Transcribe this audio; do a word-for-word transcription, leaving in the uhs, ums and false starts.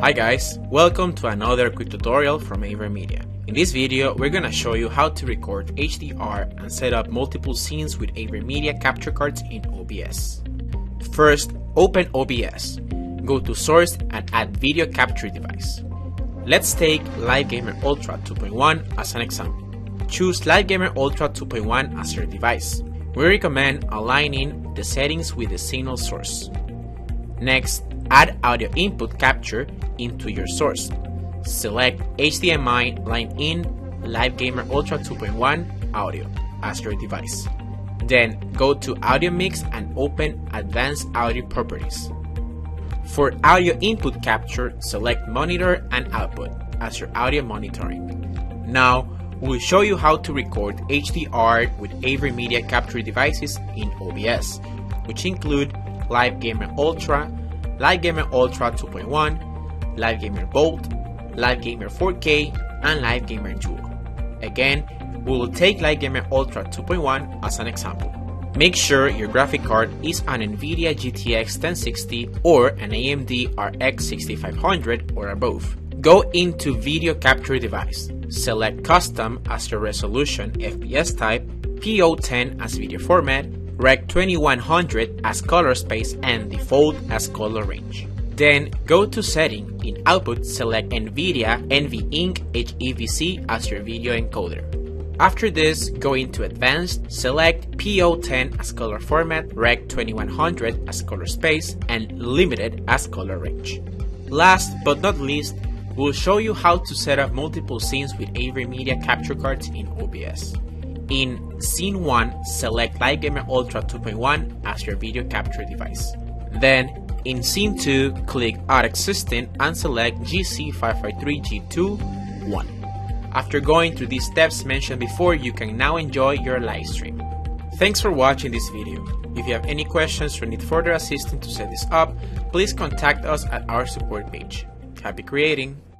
Hi guys, welcome to another quick tutorial from AverMedia. In this video, we're gonna show you how to record H D R and set up multiple scenes with AverMedia capture cards in O B S. First, open O B S. Go to Source and add Video Capture Device. Let's take LiveGamer Ultra two point one as an example. Choose LiveGamer Ultra two point one as your device. We recommend aligning the settings with the signal source. Next, add audio input capture into your source. Select H D M I line in LiveGamer Ultra two point one audio as your device. Then go to Audio Mix and open Advanced Audio Properties. For audio input capture, select Monitor and Output as your audio monitoring. Now, we'll show you how to record H D R with AverMedia capture devices in O B S, which include LiveGamer Ultra, LiveGamer Ultra two point one, LiveGamer Bolt, LiveGamer four K, and LiveGamer Duo. Again, we will take LiveGamer Ultra two point one as an example. Make sure your graphic card is an NVIDIA G T X ten sixty or an A M D R X sixty-five hundred or above. Go into Video Capture Device. Select Custom as your resolution F P S type, P O ten as video format, Rec twenty-one hundred as color space, and Default as color range. Then go to Setting. In Output, select NVIDIA NVENC H E V C as your video encoder. After this, go into Advanced, select P O ten as color format, Rec twenty-one hundred as color space, and Limited as color range. Last but not least, we'll show you how to set up multiple scenes with AverMedia capture cards in O B S. In Scene one, select LiveGamer Ultra two point one as your video capture device. Then, in Scene two, click Add Existing and select G C five five three G two one. After going through these steps mentioned before, you can now enjoy your live stream. Thanks for watching this video. If you have any questions or need further assistance to set this up, please contact us at our support page. Happy creating!